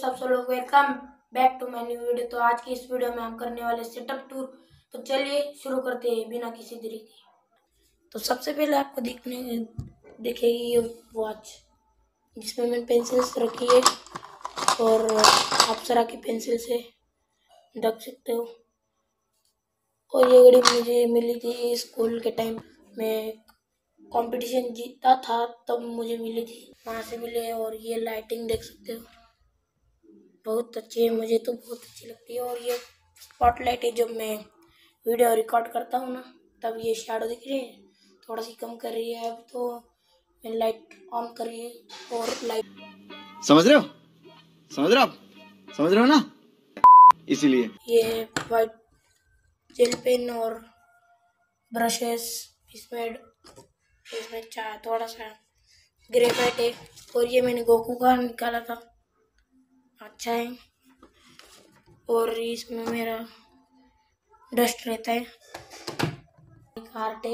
सब लोग welcome back to my new video. तो आज की इस वीडियो में हम करने वाले सेटअप टूर। तो चलिए शुरू करते हैं बिना किसी देरी के। तो सबसे पहले आपको दिखेगी ये वॉच जिसमें मैंने पेंसिल्स रखी है और अप्सरा की पेंसिल से ढक सकते हो। और ये घड़ी मुझे मिली थी स्कूल के टाइम में, कंपटीशन जीता था तब मुझे मिली थी, वहाँ से मिले। और ये लाइटिंग देख सकते हो, बहुत अच्छी है, मुझे तो बहुत अच्छी लगती है। और ये स्पॉटलाइट है, जब मैं वीडियो रिकॉर्ड करता हूँ ना तब ये शैडो दिख रही है, थोड़ा सी कम कर रही है। अब तो मैं लाइट ऑन कर रही है और लाइट समझ रहे हो ना, इसीलिए ये वाइट जेल पेन और ब्रशेस इसमें थोड़ा सा ग्रेफाइट है। और ये मैंने गोकू का निकाला था, अच्छा है। और इसमें मेरा डस्ट रहता है। एक हार्ट है,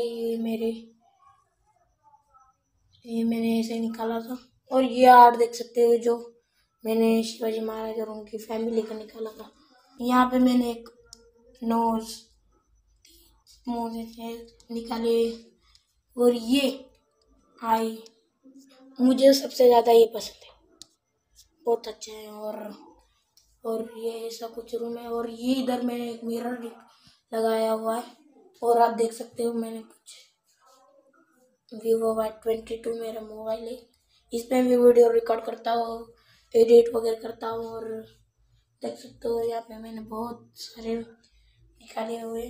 ये मैंने ऐसे निकाला था। और ये आर्ट देख सकते हो जो मैंने शिवाजी महाराज और उनकी फैमिली का निकाला था। यहाँ पे मैंने एक नोज मुँह निकाले। और ये आई, मुझे सबसे ज़्यादा ये पसंद है, बहुत अच्छा है। और ये ऐसा कुछ रूम है। और ये इधर मैंने एक मिरर लगाया हुआ है। और आप देख सकते हो मैंने कुछ Vivo Y22 मेरा मोबाइल है, इसमें भी वीडियो रिकॉर्ड करता हूँ, एडिट वगैरह करता हूँ। और देख सकते हो यहाँ पे मैंने बहुत सारे निकाले हुए।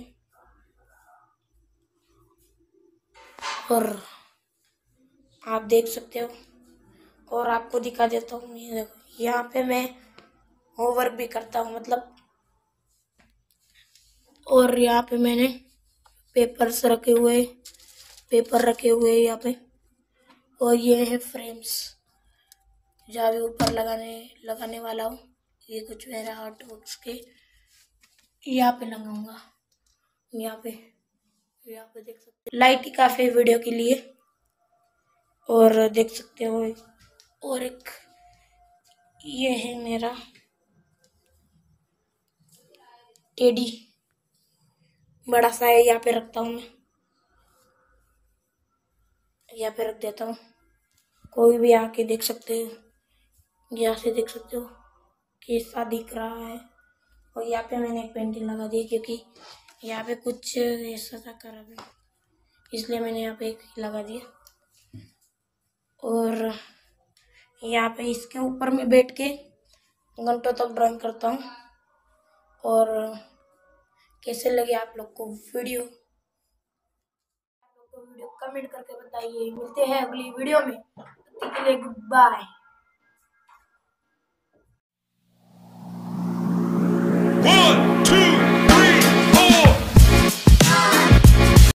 और आप देख सकते हो, और आपको दिखा देता हूँ, ये देखो यहाँ पे मैं होमवर्क भी करता हूँ मतलब। और यहाँ पे मैंने पेपर रखे हुए यहाँ पे। और ये है फ्रेम्स जो अभी ऊपर लगाने वाला हूँ। ये कुछ मेरा आर्ट वर्क्स के यहाँ पे लगाऊंगा, यहाँ पे देख सकते हो। लाइट ही काफी वीडियो के लिए। और देख सकते हो, और एक ये है मेरा टेडी, बड़ा सा है, यहाँ पे रखता हूँ मैं, यहाँ पे रख देता हूँ। कोई भी आके देख सकते हो, यहाँ से देख सकते हो कैसा दिख रहा है। और यहाँ पे मैंने एक पेंटिंग लगा दी क्योंकि यहाँ पे कुछ ऐसा था खराब है, इसलिए मैंने यहाँ पे एक लगा दिया। और यहाँ पे इसके ऊपर में बैठ के घंटों तक ड्राइंग करता हूँ। और कैसे लगे आप लोग को वीडियो कमेंट करके बताइए। मिलते हैं अगली वीडियो में, तब तक के लिए गुड बाय। 1, 2